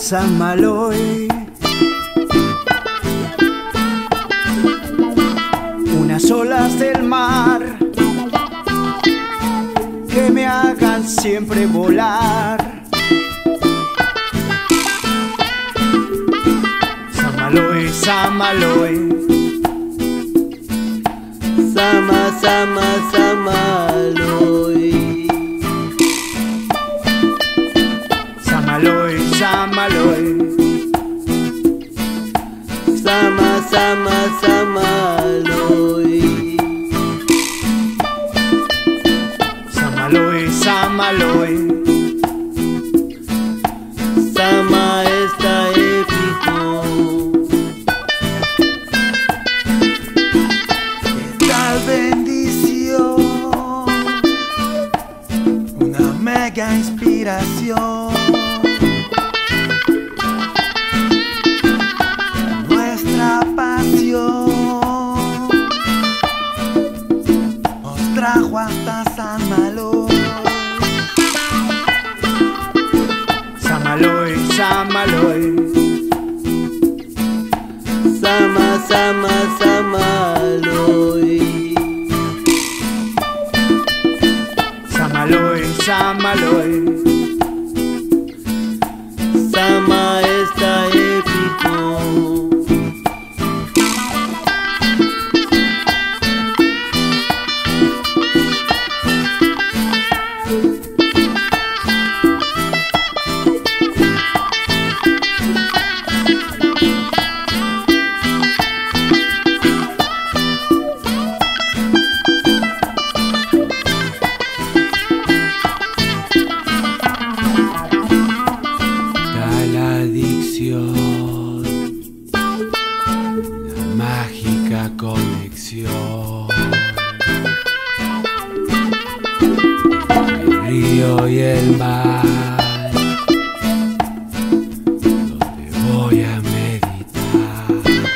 San Maloy. Unas olas del mar que me hagan siempre volar. San Maloy, San Maloy. Sama, sama, Maloy. San Maloy, San Maloy. Sama, sama, Maloy. San Maloy, San Maloy. Sama está épico. Bendición, una mega inspiración. Nuestra pasión nos trajo hasta San Maloy. San Maloy, San Maloy. Sama, sama, Maloy. San Maloy, San Maloy. Sama está épico. Una mágica conexión, el río y el mar, donde voy a meditar.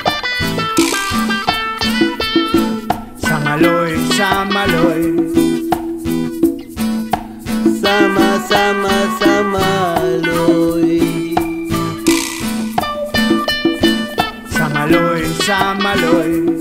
San Maloy, San Maloy. Sama, sama, Maloy. San Maloy, San Maloy.